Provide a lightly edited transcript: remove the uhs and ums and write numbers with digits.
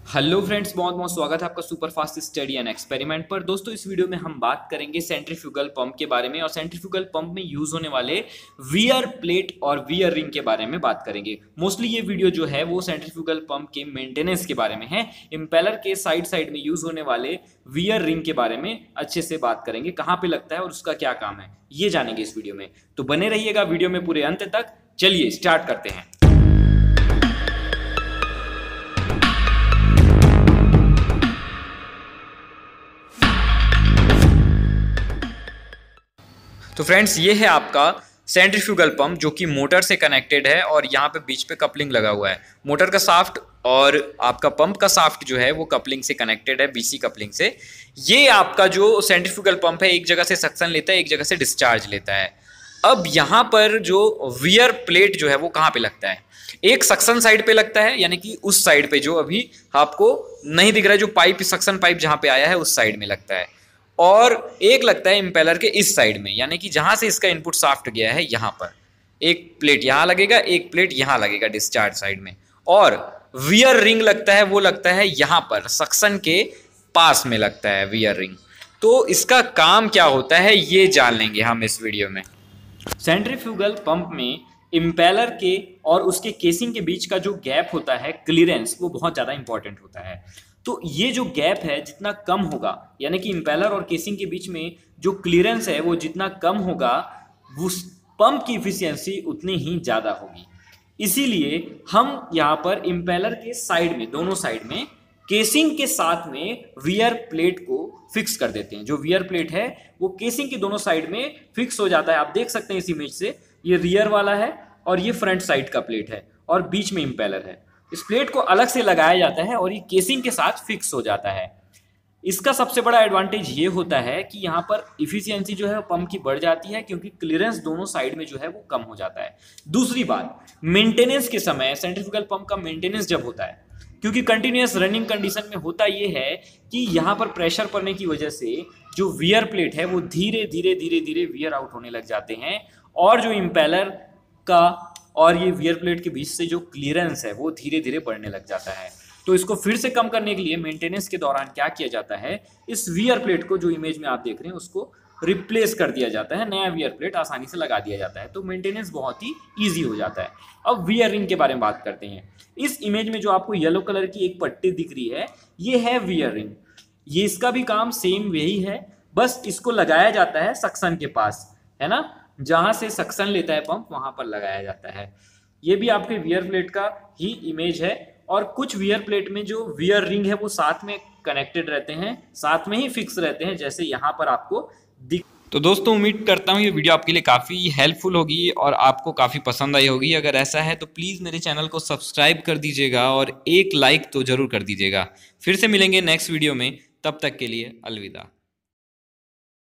Hello friends, बहुत बहुत स्वागत है आपका super fast study and experiment पर। दोस्तों, इस वीडियो में हम बात करेंगे सेंट्रीफ्यूगल पंप के बारे में और सेंट्रीफ्यूगल पंप में यूज होने वाले वियर प्लेट और वियर रिंग के बारे में बात करेंगे। मोस्टली ये वीडियो जो है वो सेंट्रीफ्यूगल पंप के मेंटेनेंस के बारे में है। इम्पेलर के साइड साइड में यूज होने वाले वियर रिंग के बारे में अच्छे से बात करेंगे, कहाँ पे लगता है और उसका क्या काम है ये जानेंगे इस वीडियो में। तो बने रहिएगा वीडियो में पूरे अंत तक। चलिए स्टार्ट करते हैं। तो फ्रेंड्स, ये है आपका सेंट्रीफ्यूगल पंप जो कि मोटर से कनेक्टेड है और यहाँ पे बीच पे कपलिंग लगा हुआ है। मोटर का शाफ्ट और आपका पंप का शाफ्ट जो है वो कपलिंग से कनेक्टेड है, बीसी कपलिंग से। ये आपका जो सेंट्रीफ्यूगल पंप है एक जगह से सक्शन लेता है, एक जगह से डिस्चार्ज लेता है। अब यहाँ पर जो वियर प्लेट जो है वो कहाँ पे लगता है? एक सक्शन साइड पे लगता है, यानी कि उस साइड पे जो अभी आपको नहीं दिख रहा है, जो पाइप सक्शन पाइप जहाँ पे आया है उस साइड में लगता है। और एक लगता है इम्पेलर के इस साइड में, यानी कि जहां से इसका इनपुट शाफ्ट गया है यहां पर एक प्लेट यहां लगेगा, एक प्लेट यहां लगेगा डिस्चार्ज साइड में। और वियर रिंग लगता है, वो लगता है यहां पर सक्शन के पास में लगता है वियर रिंग। तो इसका काम क्या होता है ये जान लेंगे हम इस वीडियो में। सेंट्रीफ्यूगल पंप में इम्पेलर के और उसके केसिंग के बीच का जो गैप होता है, क्लीयरेंस, वो बहुत ज़्यादा इंपॉर्टेंट होता है। तो ये जो गैप है जितना कम होगा, यानी कि इम्पेलर और केसिंग के बीच में जो क्लीयरेंस है वो जितना कम होगा, उस पंप की इफिशियंसी उतनी ही ज़्यादा होगी। इसीलिए हम यहाँ पर इम्पेलर के साइड में, दोनों साइड में केसिंग के साथ में वियर प्लेट को फिक्स कर देते हैं। जो वियर प्लेट है वो केसिंग के दोनों साइड में फिक्स हो जाता है। आप देख सकते हैं इस इमेज से, ये रियर वाला है और ये फ्रंट साइड का प्लेट है और बीच में इम्पेलर है। इस प्लेट को अलग से लगाया जाता है और ये केसिंग के साथ फिक्स हो जाता है। इसका सबसे बड़ा एडवांटेज ये होता है कि यहाँ पर इफिशियंसी जो है पंप की बढ़ जाती है, क्योंकि क्लीयरेंस दोनों साइड में जो है वो कम हो जाता है। दूसरी बात, मेंटेनेंस के समय सेंट्रीफ्यूगल पंप का मेंटेनेंस जब होता है, क्योंकि कंटिन्यूअस रनिंग कंडीशन में होता ये है कि यहाँ पर प्रेशर पड़ने की वजह से जो वियर प्लेट है वो धीरे धीरे धीरे धीरे वियर आउट होने लग जाते हैं और जो इम्पेलर का और ये वियर प्लेट के बीच से जो क्लीयरेंस है वो धीरे धीरे बढ़ने लग जाता है। तो इसको फिर से कम करने के लिए मेंटेनेंस के दौरान क्या किया जाता है, इस वियर प्लेट को जो इमेज में आप देख रहे हैं उसको रिप्लेस कर दिया जाता है, नया वियर प्लेट आसानी से लगा दिया जाता है। तो मेंटेनेंस बहुत ही ईजी हो जाता है। अब वियर रिंग के बारे में बात करते हैं। इस इमेज में जो आपको येलो कलर की एक पट्टी दिख रही है ये है वियर रिंग। ये इसका भी काम सेम यही है, बस इसको लगाया जाता है सक्शन के पास, है ना, जहां से सक्शन लेता है पंप वहां पर लगाया जाता है। ये भी आपके वियर प्लेट का ही इमेज है और कुछ वियर प्लेट में जो वियर रिंग है वो साथ में कनेक्टेड रहते हैं, साथ में ही फिक्स रहते हैं, जैसे यहाँ पर आपको दिख। तो दोस्तों, उम्मीद करता हूँ ये वीडियो आपके लिए काफ़ी हेल्पफुल होगी और आपको काफ़ी पसंद आई होगी। अगर ऐसा है तो प्लीज़ मेरे चैनल को सब्सक्राइब कर दीजिएगा और एक लाइक तो ज़रूर कर दीजिएगा। फिर से मिलेंगे नेक्स्ट वीडियो में, तब तक के लिए अलविदा।